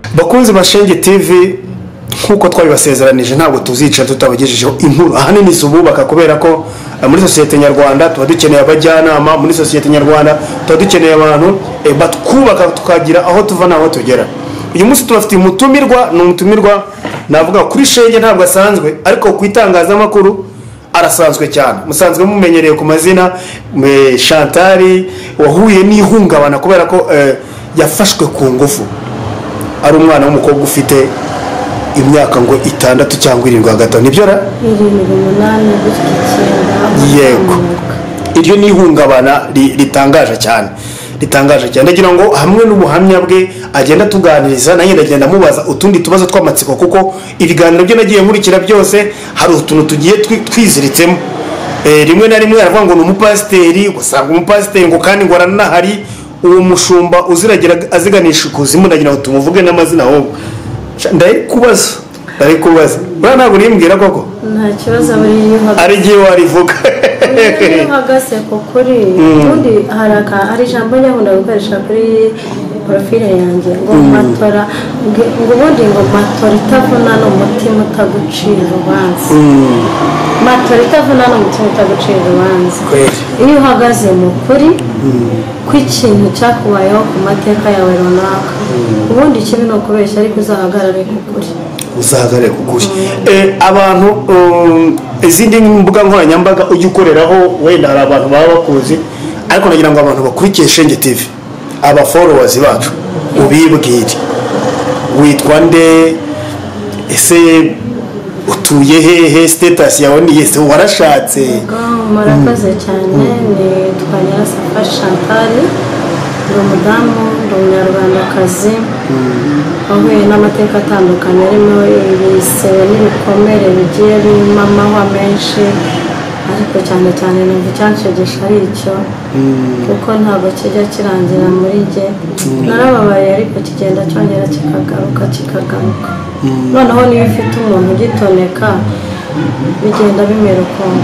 bakunzi bashenge TV nkuko twabibasezeranije ntabwo tuzica tutabagejejeho inkuru ahanini zububaka kubera ko muri societe nyarwanda tuba dukeneye abajyanama muri societe nyarwanda tuba dukeneye abantu batwubaka tukagira aho tuva naho tugera. Uyu munsi turafite umutumirwa navuga kuri shenge ntabwo asanzwe ariko kwitangaza makuru arasanzwe cyane. Musanzwe mumenyereye ku mazina Chantal wahuye n'ihungabana kubera ko yafashwe ku ngufu ari umwana w'umukobwa ufite imyaka ngo 6 cyangwa 7 hagati nibyo ra 8 yego iryo ni ihungabana ritangaje cyane ndagira ngo hamwe n'ubuhamya bwe agenda tuganiriza nanjye ndagenda mubaza utundi tubazo tw'amatsiko kuko ibiganiro byo nagiye nkurikira byose hari utuntu tugiye twiziritsemo. Rimwe na rimwe aravuga ngo n'umupasiteri gusanga umupasiteri ngo kandi ngo aranahari uwo mushumba uziragira aziganisha kuzimu ndagira ngo tumuvuge n'amazina ahubwo ndayikubaza bana ntabwo nimbwira koko nta kibazo ari giye warivuga hagase kokuri undi hari ijambo nyakunda gukoresha kuri profile yanjye ngo matora ngo ubundi ngo matora itavuna n'umutima utagucira urubanza matora itavuna n'umutima utagucira urubanza iyo uhagaze mu kuri kw'ikintu cyakubayeho ku mateka yawe runaka ubundi kibi no kubeshya ariko uzahagarare ku kuri abantu izindi mbuga nkoranyambaga ujye ukoreraho wenda hari abantu baba bakuzi ariko nagira ngo abantu bakurikiye Shenge TV aba followers bacu ubibwire witwa nde ese utuye hehe status yawe ni yese warashatse murakoze cyane ni Twanyirasafa Chantal umudamu umunyarwandakazi ahuye n'amateka atandukanye arimo ibisebe n'ibikomere bigiye birimo amahwa menshi ariko cyane numva icyanshegesha ari icyo kuko ntabwo kijya kirangira muri jye narababaye ariko kigenda cyongera kikagaruka noneho niba ufite umuntu ugitoneka bigenda bimera ukuntu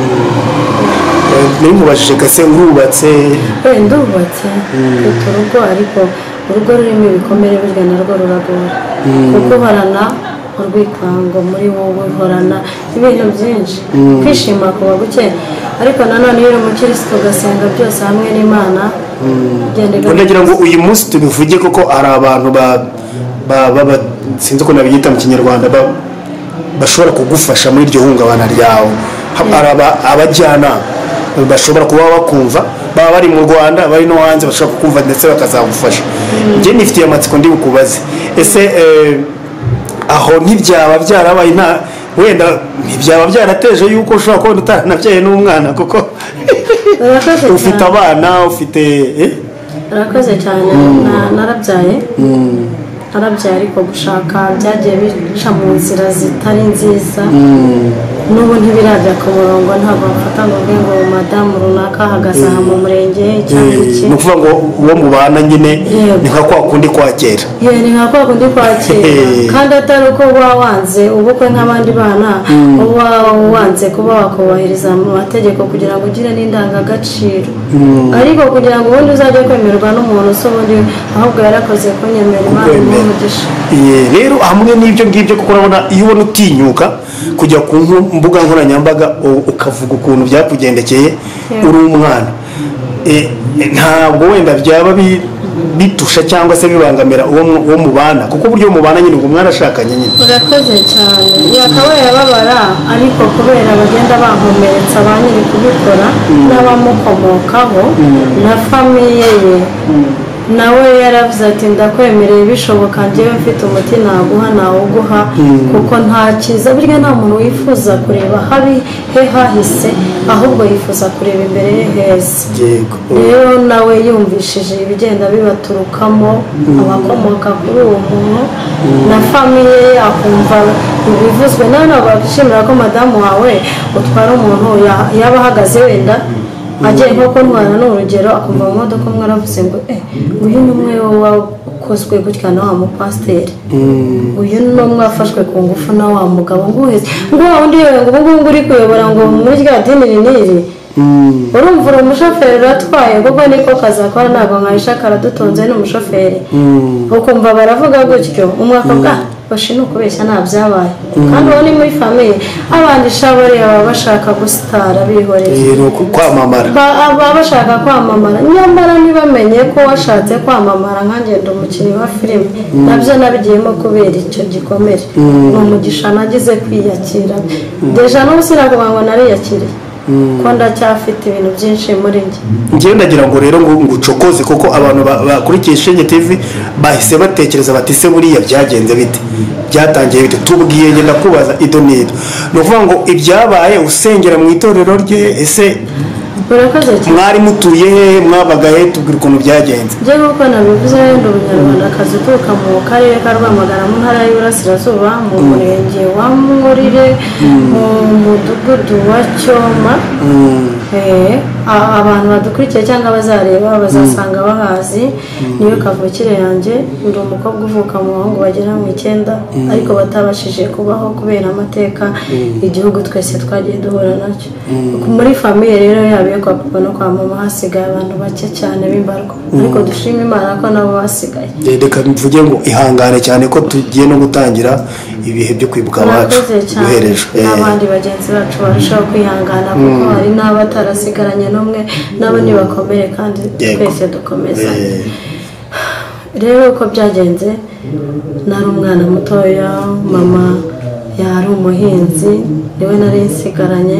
nimubajije kase nkubatse ndubatse mfite urugo ariko urugo rurimo ibikomere burya narwo ruragora kuko uhorana urwikwango muri wowe uhorana ibintu byinshi kwishima kuba guke ariko nanone iyo uri umukirisitu ugasenga byose hamwe n'Imana ndagira ngo uyu munsi tubivuge kuko hari abantu sinzi uko nabyita mu kinyarwanda bashobora kugufasha muri iryo hungabana ryawe abajyana bashobora kuba bakumva baba bari mu Rwanda bari no hanze bashobora kukumva ndetse bakazagufasha. Nje nifitiye amatsiko ndi bukubaze ese aho ntibyaba byarabaye wenda ntibyaba byarateje yuko ushobora kubona utaranabyaye n'umwana kuko ufite abana ufite Arakoze cyane narabyaye ariko gushaka byagiye bica mu nzira zitari nziza n'ubu ntibirajya ku murongo ntabwo bafata ngo ngo madamu runaka ahagaze aha mu murenge cyangwa iki ni ukuvuga ngo uwo mubana nyine ni nka kwa kundi kwakera ni nka kwa kundi kwakera kandi atari uko uba wanze ubukwe nk'abandi bana uba wanze kuba wakubahiriza amategeko kugira ngo ugire n'indangagaciro ariko kugira ngo ubundi uzajye kwemerwa n'umuntu se ubundi ahubwo yarakoze kunyemera Imana n'umugisha. Rero hamwe n'ibyo ngibyo kuko urabona iyo ubona utinyuka kujya ku mbuga nkoranyambaga ukavuga ukuntu byakugendekeye uri umwana ntabwo wenda byaba bitusha cyangwa se bibangamira uwo mubana kuko buryo mubana nyine ngo mwarashakanye nyine. Urakoze cyane yakabaye ababara ariko kubera bagenda bankomeretsa banyiri kubikora n'abamukomokaho na famiye ye nawe yaravuze ati ndakwemereye bishoboka njyewe mfite umuti naguha nawuguha kuko nta cyiza burya nta muntu wifuza kureba habi he hahise ahubwo yifuza kureba imbere ye heza. Rero nawe yumvishije ibigenda bibaturukamo abakomoka kuri uwo muntu na famiye akumva ibivuzwe ntabwo bakishimira ko madamu wawe utwara umuntu yaba ahagaze wenda agiye nko kuntwara n'urugero akumva mu modoka umwe aravuze ngo uyu ni umwe wakozwe gutya na wa mupasiteri uyu ni umwe wafashwe ku ngufu na wa mugabo nguheze ngo wundi yewe ngo ubu ngubu uri kuyobora ngo muri rya dini n'iri urumva uri umushoferi uratwaye kuko niko kazi akora ntabwo nkayishaka aradutunze n'umushoferi ukumva baravuga gutyo umwaka bwa bashi ni ukubeshya nta byabaye kandi uwo ni muri famiye abandi shabari baba bashaka gusitara bihoreye kwamamara baba bashaka kwamamara nyamara ntibamenye ko washatse kwamamara nkagenda umukinnyi wa filime nabyo nabigiyemo kubera icyo gikomere ni umugisha nagize kwiyakira deja n'ubu sinakuvuga ngo nariyakiriye ko ndacyafite ibintu byinshi muri njye ndagira ngo rero ngo ucokoze kuko abantu bakurikiye Shenge TV bahise batekereza bati se buriya byagenze bite byatangiye bite tubwiye ngenda kubaza ido nido no kuvuga ngo ibyabaye usengera mu itorero rye ese mwari mutuye he mwabaga he tubwira ukuntu byagenze njye nk'uko nabivuze ndi umunyarwandakazi uturuka mu karere ka Rwamagana mu ntara y'Iburasirazuba mu murenge wa Ngorire mu mudugudu wa Cyoma abantu badukurikiye cyangwa bazareba bazasanga bahazi niyo kavukire yanjye ndi umukobwa uvuka mu bahungu bagera mu 9 ariko batabashije kubaho kubera amateka igihugu twese twagiye duhura nacyo muri famiye rero yabiye kwa papa no kwa mama hasigaye abantu bake cyane b'imbarwa ariko dushima Imana ko nabo basigaye reka mvuge ngo ihangane cyane ko tugiye no gutangira ibihe byo kwibuka abacu duhereje n'abandi bagenzi bacu barushaho kwihangana kuko hari n'abatarasigaranye n'umwe nabo nibakomere kandi twese dukomeza rero uko byagenze nari umwana mutoya mama yari umuhinzi niwe nari nsigaranye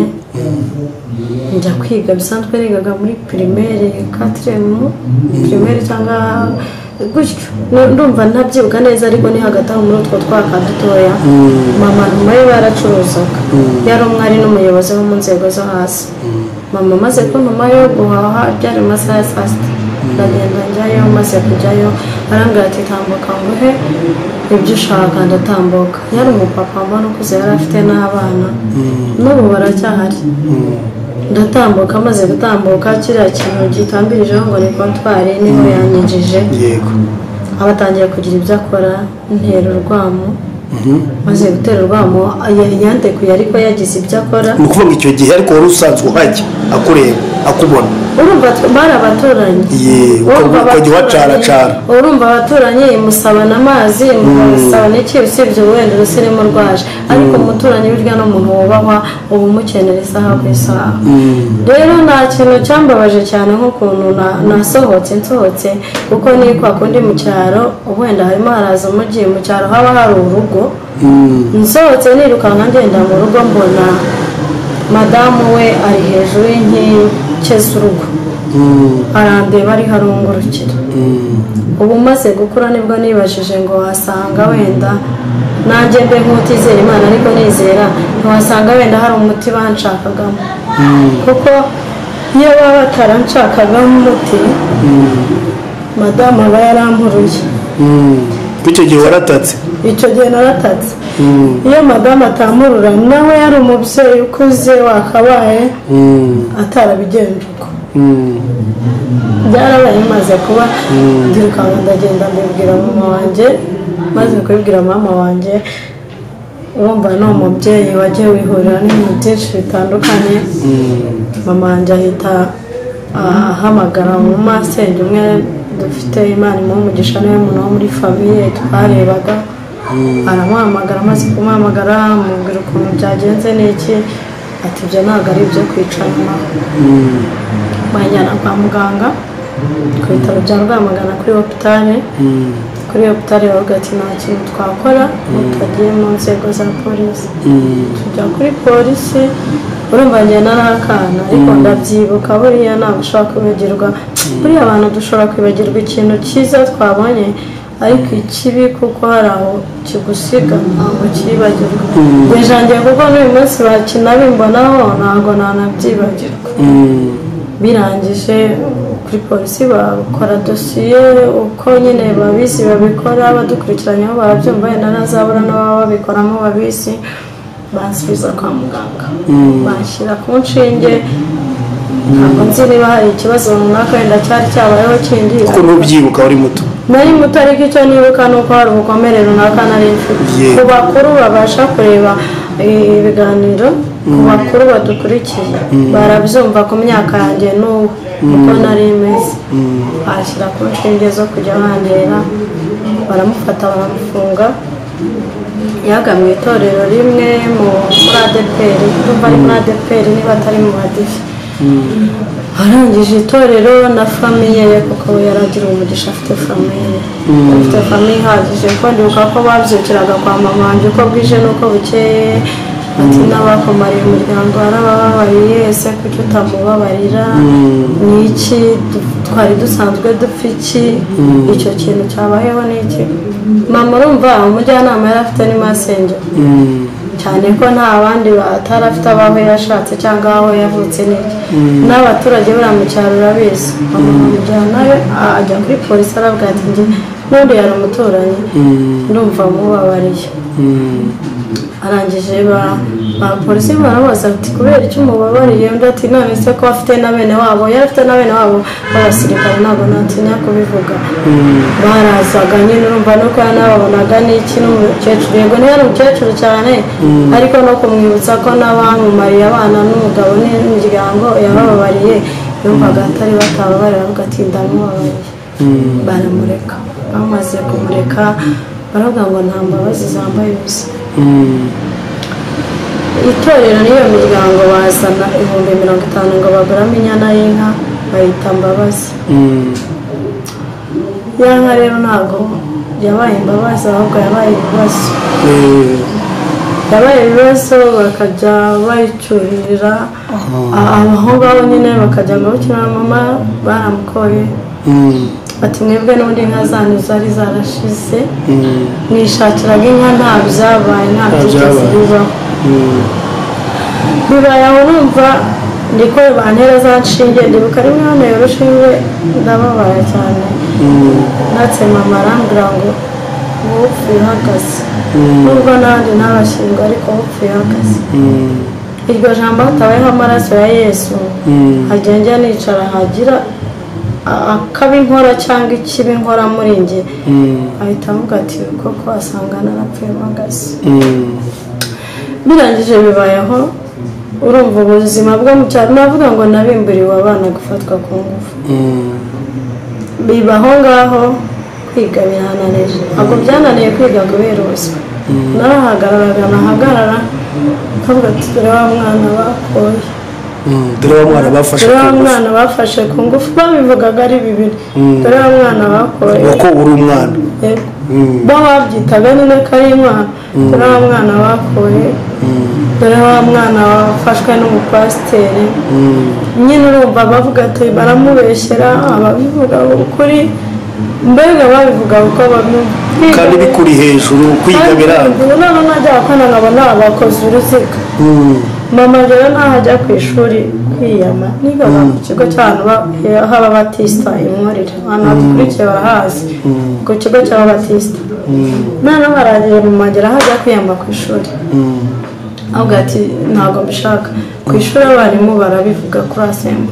njya kwiga bisanzwe nigaga muri primaire 4 primaire cyangwa gutyo ndumva ntabyibuka neza ariko ni hagati aho muri utwo twaka dutoya mama nyuma ye baracuruzaga yari umwari n'umuyobozi wo mu nzego zo hasi mama maze kuntuma yo guhaha byari masaha ya saa sita ndagenda njyayo maze kujyayo arambwira ati tambuka nguhe ibyo ushaka ndatambuka yari umupapa mbona ukuze yari afite n'abana n'ubu baracyahari ndatambuka maze gutambuka kiriya kintu gitambirijeho ngo ni kontwari niho yanyinjije yego abatangiye kugira ibyo akora ntera urwamo maze gutera urwamo yandekuye ariko yagize ibyo akora ni ukuvuga icyo gihe ariko wari usanzwe uhajya akureba akubona urumva bari abaturanyi ukajya wacaracara urumva abaturanyi musabana amazi musabana iki usibye wenda urusirimu rwaje ariko umuturanyi burya n'umuntu wubahwa uba umukenera isaha ku isaha rero nta kintu cyambabaje cyane nk'ukuntu nsohotse kuko ni kwa kundi mu cyaro wenda harimo haraza umujyi mu cyaro haba hari urugo nsohotse nirukanka ngenda mu rugo mbona madamu we ari hejuru y'inkike z'urugo arandeba ari harungurukira ubu maze gukura nibwo nibajije ngo wasanga wenda nanjye mbe nk'utizera Imana ariko nizera ntiwasanga wenda hari umuti banshakagamo kuko iyo baba bataranshakagamo umuti madamu aba yarampuruye icyo gihe waratatse icyo gihe naratatse iyo madamu atamurura nawe yari umubyeyi ukuze wakabaye atarabigenje uko byarabaye maze kuba ndirukanka ndagenda mbibwira mama wanjye maze kubibwira mama wanjye urumva ni umubyeyi wagiye wihurira n'ibintu byinshi bitandukanye mama wanjye ahita ahamagara mu masenge umwe dufite Imana imuha umugisha niwe muntu wo muri famiye twarebaga aramuhamagara amaze kumuhamagara amubwira ukuntu byagenze n'iki ati ibyo ntabwo ari ibyo kwicarana bajyana kwa muganga ku bitaro bya Rwamagana kuri hopitale bavuga ati nta kintu twakora tutagiye mu nzego za polisi tujya kuri polisi urumva njye narakana ariko ndabyibuka buriya ntabwo ushobora kwibagirwa buriya abantu dushobora kwibagirwa ikintu cyiza twabonye ariko ikibi kuko hari aho kigusiga ntabwo cyibagirwa ngejangiye kuko n'uyu munsi bakinabimbonaho ntabwo nanabyibagirwa birangije kuri polisi bakora dosiye uko nyine babizi babikora badukurikiranyeho barabyumva wenda nazabura n'ababa babikoramo babizi bansubiza kwa muganga banshyira ku nshinge ntabwo nzi niba hari ikibazo runaka wenda cyari cyabayeho kindi kuko ntubyibuka uri muto nari muto ariko icyo nibuka ni uko hari ubukomere runaka nari mfite ku bakuru babasha kureba ibiganiro ku bakuru badukurikiye barabyumva ku myaka yanjye n'ubu uko nari imeze bashyira ku nshinge zo kujya bangera baramufata baramufunga yaga mu itorero rimwe muri ADPR ndumva ari muri ADPR niba atari mu Hadifi arangije itorero na famiye ye kuko yaragira umugisha afite famiye ihagije ko ndibuka ko babyukiraga kwa mama wanjye uko bwije n'uko bukeye ati n'abakomariye umuryango arabababariye ese kuki utamubabarira ni iki twari dusanzwe dupfa iki icyo kintu cyabayeho ni iki mama urumva umujyanama yari afite ni masenge cyane ko nta bandi batari afite abaho yashatse cyangwa aho yavutse n'iki n'abaturage bari mu cyaro urabizi amujyanayo ajya kuri polisi arabwira ati njye n'undi yari umuturanyi ndumva mubabariye arangije ba polisi barabaza ati kubera icyo umubabariye undi ati none se ko afite na bene wabo yari afite na bene wabo b'abasirikare ntabwo natinya kubivuga barazaga nyine urumva nuko yanababonaga n'iki n'umukecuru yego ntiyari umukecuru cyane ariko no kumwibutsa ko n'abamumariye abana n'umugabo n'imiryango yabababariye yumvaga atari batababarira avuga ati ndamubabariye baramureka bamaze kumureka baravuga ngo nta mbabazi zambaye ubusa itorero n'iyo miryango bazana 50,000 ngo baguramo inyana y'inka bayita mbabazi ya nka rero ntabwo yabaye imbabazi ahubwo yabaye ibibazo bakajya bayicyurira aho ngaho nyine bakajya ngo bukina mama baramukoye ati mwebwe n'ubundi inka zanyu zari zarashize mwishakiraga inka nta byabaye nta byigeze bibaho bibaye aho numva ndiko bantera za nshinge ndibuka rimwe hano yoroshinge ndababara cyane natse mama arambwira ngo upfu ihagaze nubwo nandi ntabashinga ariko upfu ihagaze iryo jambo hatabayeho amaraso ya Yesu hagenda nicara hagira akabi nkora cyangwa ikibi nkora muri njye ahita avuga ati koko asanga narapfuye mpagaze birangije bibayeho urumva ubuzima bwo mu cyaro navuga ngo nabimburiwe abana gufatwa ku ngufu bibaho ngaho kwiga birananije ntabwo byananiye kwiga kubera ubuzima nahagarara kavuga ati dore wa mwana bakoye dore wa mwana bafashe ku ngufu babivugaga ari bibiri dore wa mwana bakoye uko uri umwana bo babyitaga nyine ko ari umwana dore wa mwana bakoye dore wa mwana wafashwe n'umupasiteri nyine urumva bavuga ati baramubeshyera ababivuga ukuri mbega babivuga uko babyumva kandi bikuri hejuru kwiga biranga none najya akana nkabona abakoze uruziga mama rero naho ajya ku ishuri kwiyama nigaga ku kigo cy'abantu h'ababatisita imurire abantu badukurikiye barahazi ku kigo cy'ababatisita noneho baragiye mu magera aho ajya kwiyama ku ishuri avuga ati ntabwo mbishaka ku ishuri abarimu barabivuga kuri asembo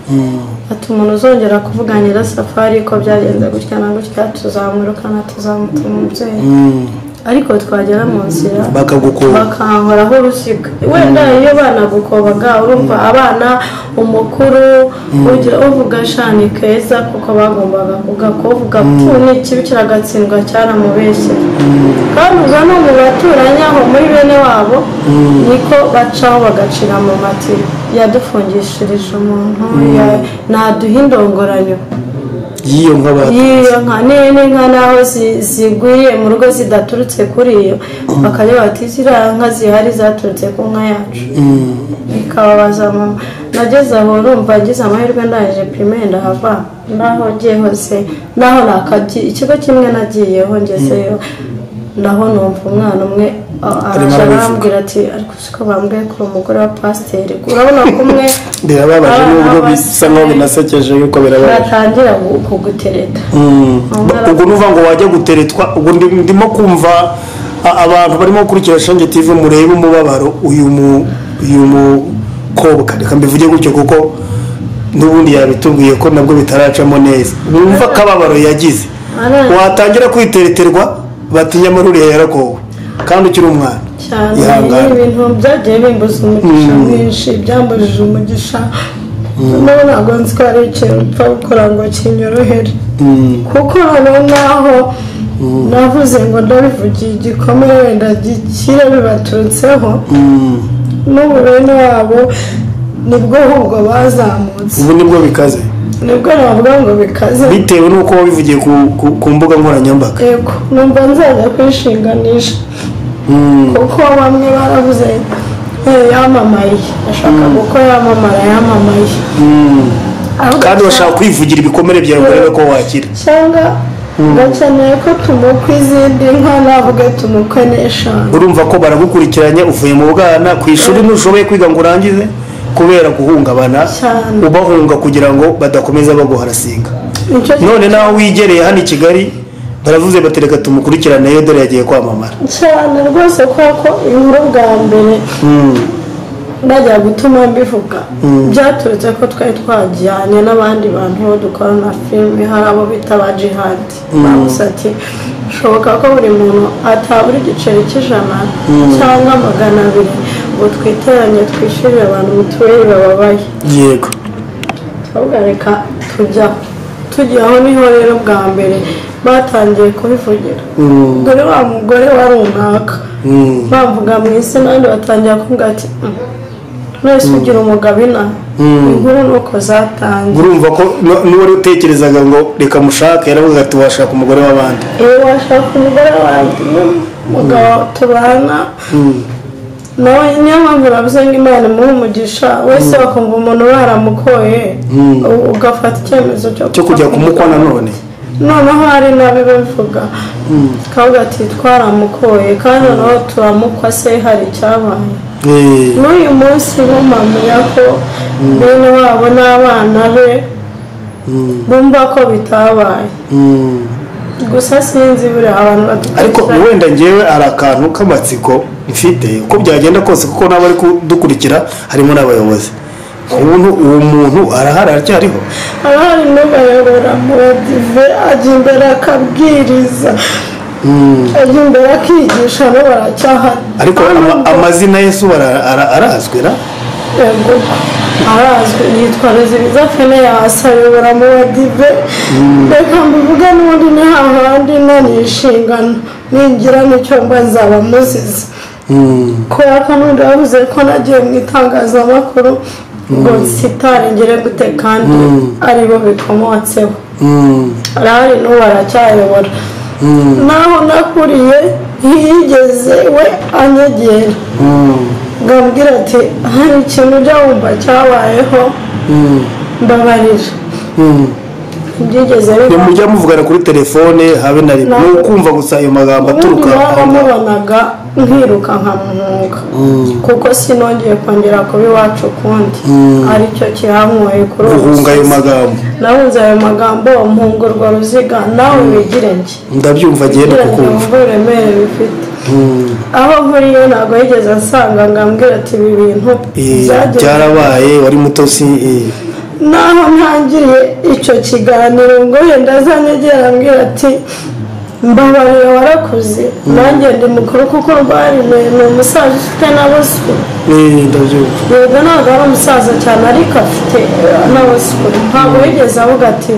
ati umuntu uzongera kuvuga nyirasafari ko byagenze gutya na gutya tuzamwirukana tuzamutuma umubyeyi ariko twagera mu nzira bakankoraho uruziga wenda iyo banagukobaga urumva abana umukuru uvuga shani keza kuko bagombaga kuvuga ni ikibi kiragatsindwa cyaramubeshye kandi uza no mu baturanyi aho muri bene wabo niko bacaho bagacira mu mati yadufungishirije umuntu naduha indongoranyo y'iyo nka n'inka naho zigwiriye mu rugo zidaturutse kuri iyo bakajya bati ziriya nka zihari zaturutse ku nka yacu bikababaza mama nageze aho urumva ngize amahirwe ndangije primaire ndahava naho ngiye hose naho ikigo kimwe nagiyeho ngezeyo naho numva umwana umwe araje arambwira ati ariko siko bambwiye ko umugore wa pasiteri urabona ko umwe birababaje n'ubwo bisa nkaho binasekeje yuko birababaje batangira kugutereta ubwo nuva ngo wajya guteretwa ubwo ndimo kumva abantu barimo gukurikira Shange TV murebe umubabaro uyu mukobwa reka mbivuge gutyo kuko n'ubundi yabitubwiye ko nabwo bitaracamo neza wumva akababaro yagize watangira kwitereterwa batinya maruriya yarakowe kandi ukiri umwana cyane ihangane ibintu byagiye bimbuza umugisha mwinshi byambujije umugisha none ntabwo nzi ko hari ikintu upfa gukora ngo kinyorohere kuko naho navuze ngo ndabivugiye igikomere wenda gikire bibaturutseho n'ubu bene wabo nibwo ahubwo bazamutse ubu nibwo bikaze nibwo navuga ngo bikaze bitewe n'uko wabivugiye ku mbuga nkoranyambaga yego numva nzajya kwishinganisha kuko bamwe baravuze yamamaye ashaka kuko yamamaye kandi bashaka kwivugira ibikomere byawe ngo urebe ko wakira cyangwa gakeneye ko tumukwa izindi nka navuga tumukwe n'eshanu urumva ko baragukurikiranye uvuye mu bwana ku ishuri ntushoboye kwiga ngo urangize kubera guhungabana ubahunga kugira ngo badakomeza baguharasinga none nawe wigereye hano i Kigali baravuze batereka tumukurikirane dore yagiye kwamamara cyane rwose kuko inkuru bwa mbere najya gutuma mbivuga byaturutse ko twari twajyanye n'abandi bantu dukora na filime hari abo bita ba jihad bavuze ati bishoboka ko buri muntu atabura igiceri cy'ijana cyangwa 200 ngo twiteranye twishyurire abantu mituweli bababaye yego twagareka tujyaho niho rero bwa mbere batangiye kubivugira dore wa mugore wa runaka bavuga mu isi n'abandi batangira kuvuga ati mwese ugira umugabo ina inkuru nuko zatangiye urumva ko n'uwari utekerezaga ngo reka mushake yaravuga ati washaka umugore w'abandi washaka umugore w'abandi umugabo tubana nawe niyo mpamvu navuze ngo Imana imuhe umugisha wese bakumva umuntu baramukoye ugafata icyemezo cyo kujya kumukwa noneho hari n'abibavuga twavuga ati twaramukoye kandi noneho turamukwa se hari icyabaye n'uyu munsi bumamenya ko bene wabo n'abana be bumva ko bitabaye gusa sinzi buriya abantu ariko wenda ngewe ari akantu k'amatsiko mfite uko byagenda kose kuko n'abari kudukurikira harimo n'abayobozi uwo muntu arahari aracyariho arahari n'ubayobora muradive ajya imbere akabwiriza ajya imbere akigisha no baracyahari ariko amazina Yesu arazwi na yego arazwi yitwa Rezibiza Feneyasi ayobora muradive reka mbivuge n'ubundi ni hahandi nanishingana ningira n'icyo mba nzaba muzize kubera ko n'undi yavuze ko nagiye mu itangazamakuru ngo sitari ngere gute kandi aribo bikomotseho arahari n'ubu aracyayobora naho nakuriye ntiyigeze we anyegera ngambwira ati hari ikintu ujya wumva cyabayeho mbabarira byigeze biba mujya muvugana kuri telefone habe na rimwe ni ukumva gusa ayo magambo aturuka aho mubonaga nkiruka nkamuhunga kuko sinongeye kongera kuba iwacu ukundi aricyo kihanyoye kuri ubu guhunga ayo magambo nahunze ayo magambo mpunga urwo ruziga nawe wigire njye ndabyumva agenda kukumva uburemere bifite aho nkuriye ntabwo yigeze asanga ngambwira ati ibi bintu byarabaye wari muto si naho ntangiriye icyo kiganiro ngo wenda azanyegera ambwira ati mbabarira warakuze nanjye ndi mukuru kuko rwari ni umusaza ufite n'abasukuru yego ntabwo ari umusaza cyane ariko afite n'abasukuru ntabwo yigeze avuga ati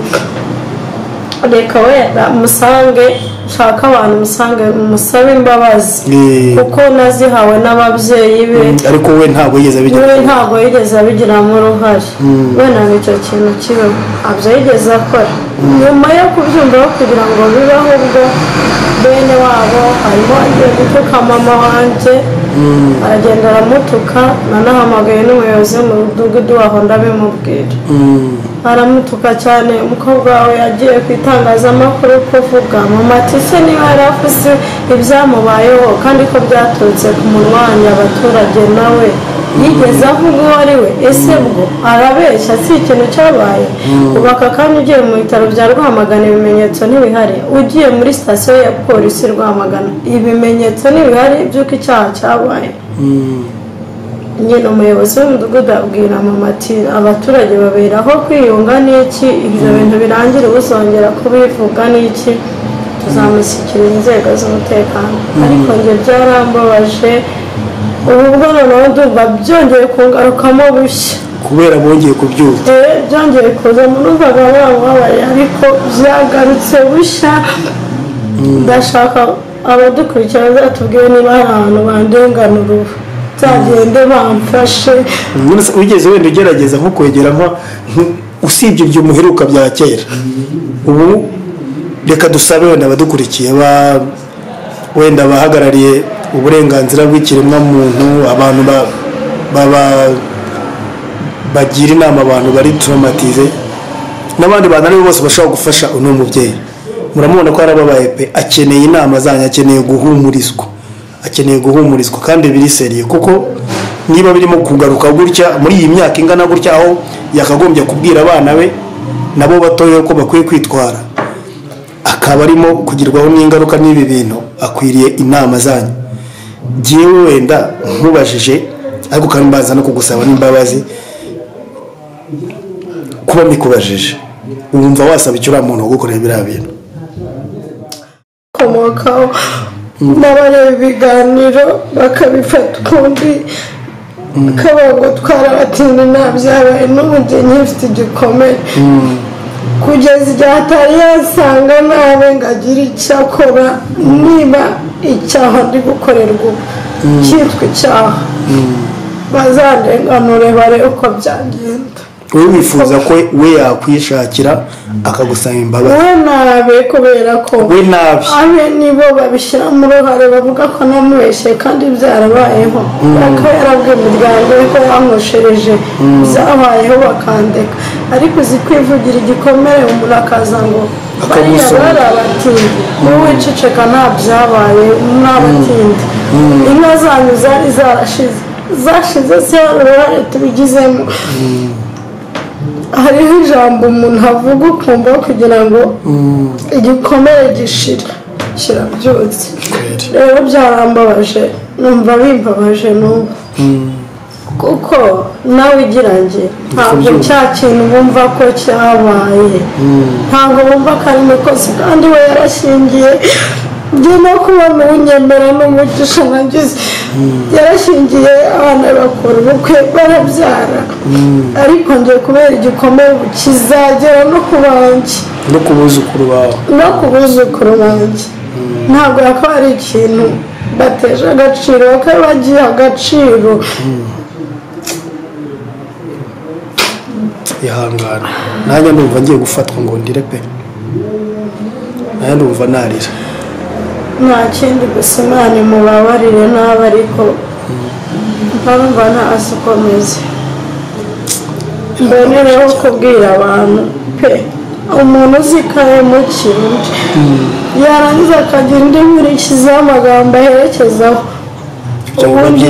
reka wenda musange nshaka abantu musabe imbabazi kuko nazihawe n'ababyeyi be ariko we ntabwo yigeze abigiramo uruhare we ntabwo icyo kintu kibeho ntabyo yigeze akora nyuma yo kubyumvaho kugira ngo bibeho ubwo bene wabo harimo agiye gutuka mama wanjye aragenda aramutuka nanahamagaye n'umuyobozi mu mudugudu waho ndabimubwira aramutuka cyane umukobwa wawe yagiye ku itangazamakuru kuvuga mama ati se niba yari afise ibyamubayeho kandi ko byaturutse ku munwa wanjye abaturage nawe yigeze avuga uwo ari we ese bwo arabeshya si ikintu cyabaye ubaka kandi ugiye mu bitaro bya Rwamagana ibimenyetso ntibihari ugiye muri sitasiyo ya polisi Rwamagana ibimenyetso ntibihari by'uko icyaha cyabaye nyine umuyobozi w'umudugudu abwira mama ati abaturage babera aho kwiyunga n'iki ibyo bintu birangira uzongera kubivuga n'iki tuzamushyikiriza inzego z'umutekano ariko njye byarambabaje ubu bwo noneho ndumva byongeye kungarukamo bushya kubera bongeye kubyuka byongeye kuza numvaga bababaye ariko byagarutse bushya ndashaka abadukurikira bazatubwire niba hari ahantu bandenganura ubu nzagende bamfashe wigeze wenda ugerageza nko kwegera usibye ibyo muheruka bya kera ubu reka dusabe wenda abadukurikiye wenda bahagarariye uburenganzira bw'ikiremwamuntu abantu bagira inama abantu bari traumatize n'abandi bantu aribo bose bashobora gufasha uno mubyeyi muramubona ko yarababaye pe akeneye inama zanyu akeneye guhumurizwa kandi biri seriye kuko niba birimo kugaruka gutya muri iyi myaka ingana gutya aho yakagombye kubwira abana be nabo batoye ko bakwiye kwitwara akaba arimo kugirwaho n'ingaruka n'ibi bintu akwiriye inama zanyu jyewe wenda nkubajije ariko kandi mbaza no kugusaba n'imbabazi kuba mikubajije wumva wasaba icyo uriya muntu wo gukorera biriya bintu komokaho n'abareba ibiganiro bakabifata ukundi akabago twarabatinde nta byabaye n'ubundi nkifite igikomere kugeza igihe atari yasanga nawe ngo agire icyo akora niba icyaha ndi gukorerwa cyitwa icyaha bazandenganure barebe uko byagenda wowe wifuza ko we yakwishakira akagusaba imbabazi we nabe kubera ko we nabi abe nibo babishyira mu ruhare bavuga ko namubeshye kandi byarabayeho bakaba yarabwiye umuryango we ko yamwoshereje byabayeho bakandeka ariko uzi kwivugira igikomere umuntu akaza ngo bariya barabatindi wowe ceceka nta byabaye n'abatindi inka zanyu zari zashize se uruhare tubigizemo hariho ijambo umuntu avuga ukumva kugira ngo igikomere gishira kirabyutse rero byarambabaje numva bimbabaje n'ubu kuko nawe igirange ntabwo cya kintu bumva ko cyabaye ntabwo bumva ko ari umukozi kandi we yarashingiye njye no kubona ubunyemera n'umugisha nagize yarashingiye abana bakora ubukwe barabyara ariko njye kubera igikomere kizagera no ku banjye no ku buzukuru bawe banjye ntabwo yakaba ari ikintu bateje agaciro bakaba bagiye agaciro ihangana nanjye ndumva ngiye gufatwa ngo ndire pe nanjye ndumva narira nta kindi gusa imana imubabarire nabi ariko ntarumva ntasi ukomeze mbonereho kubwira abantu pe umuntu uzikaye mu kintu yarangiza akagira indi nkurikizaho amagambo aherekezaho ubundi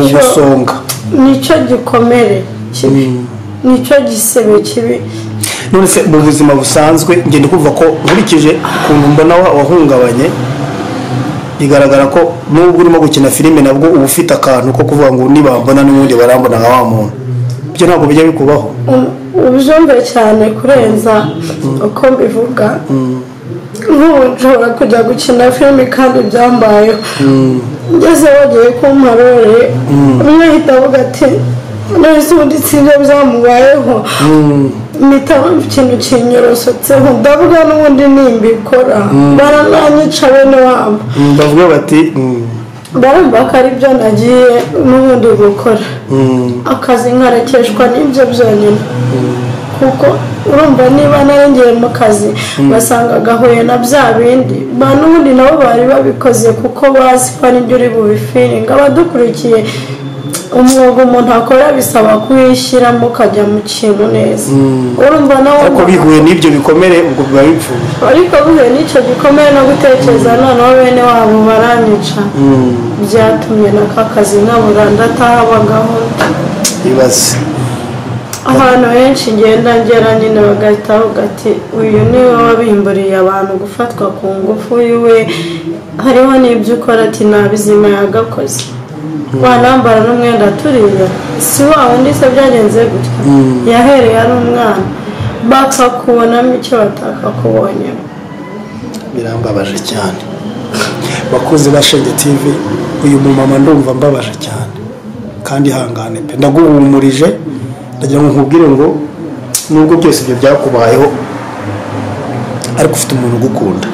nicyo gikomere kibi nicyo gisebe kibi none se mu buzima busanzwe ngenda kuvuga ko nkurikije ukuntu mbona wahungabanye bigaragara ko nubwo urimo gukina filime nabwo uba ufite akantu ko kuvuga ngo nibambona n'ubundi barambona nka wa muntu ibyo ntabwo bijya bikubaho ubyumve cyane kurenza uko mbivuga nk'ubu nshobora kujya gukina filime kandi byambayeho ngeze bagiye kumparore umwe ahita avuga ati nahise ubundi sibyo byamubayeho mpitamo ikintu kinyorosotseho ndavuga n'ubundi nimbikora barananyica bene wabo bavuga bati barumva ko ari byo nagiye n'ubundi gukora akazi nkarekeshwa n'ibyo byonyine kuko urumva niba narengeye mu kazi basanga gahuye na bya bindi n'ubundi nabo bari babikoze kuko bazi ko ari byo uri bubifiringa abadukurikiye umwuga umuntu akora bisaba kuwishyiramo ukajya mu kintu neza urumva nawe ariko bihuye n'ibyo bikomere ubwo biba bipfuye ariko bihuye n'icyo gikomere no gutekereza noneho bene wabo baranyica byatumye n'aka kazi nkabura ndatahabagaho ibibazo ahantu henshi ngenda ngera nyine bagahita bavuga ati uyu niwe wabimburiye abantu gufatwa ku ngufu yiwe hariho n'ibyo ukora ati nta bizima yagakoze wanambara n'umwenda turiya si wa wundi se byagenze gutya yahereye ari umwana bakakubonamo icyo batakakubonyemo birambabaje cyane bakuzi ba Shenge TV uyu mumama ndumva mbabaje cyane kandi hangane pe ndaguhumurije ndagira ngo nkubwire ngo nubwo byose ibyo byakubayeho ariko ufite umuntu ugukunda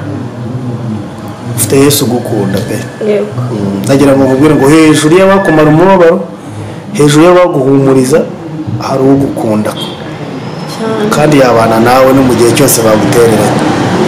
ufite Yesu ugukunda pe ndagira ngo nkubwire ngo hejuru y'abakumara umubabaro hejuru y'abaguhumuriza hari ugukunda kandi yabana nawe no mu gihe cyose bagutereranye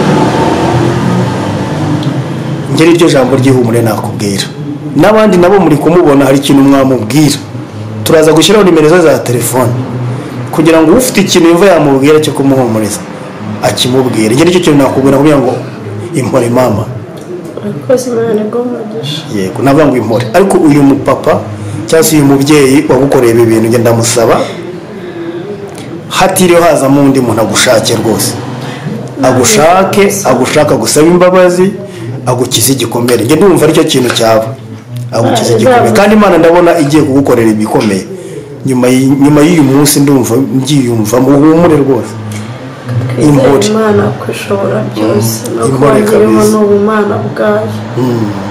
ngeri iryo jambo ry'ihumure nakubwira n'abandi nabo muri kumubona hari ikintu mwamubwira turaza gushyiraho nimero za telefone kugira ngo ufite ikintu yumva yamubwira cyo kumuhumuriza akimubwira ngeri icyo kintu nakubwira kugira ngo impore mama akoze imana ngomugisha yego navuga ngo impore ariko uyu mupapa cyangwa uyu mubyeyi wagukoreye ibi bintu ngenda musaba hatiriwe hazamo undi muntu agushake rwose agushaka gusaba imbabazi agukiza igikomere njye ndumva aricyo kintu cyaba agukiza igikomere kandi Imana ndabona igiye kugukorera ibikomeye nyuma y'uyu munsi ndumva ngiyumva muhumure rwose Imana kwishobora byose no kwagirwa n'ubumana bwayo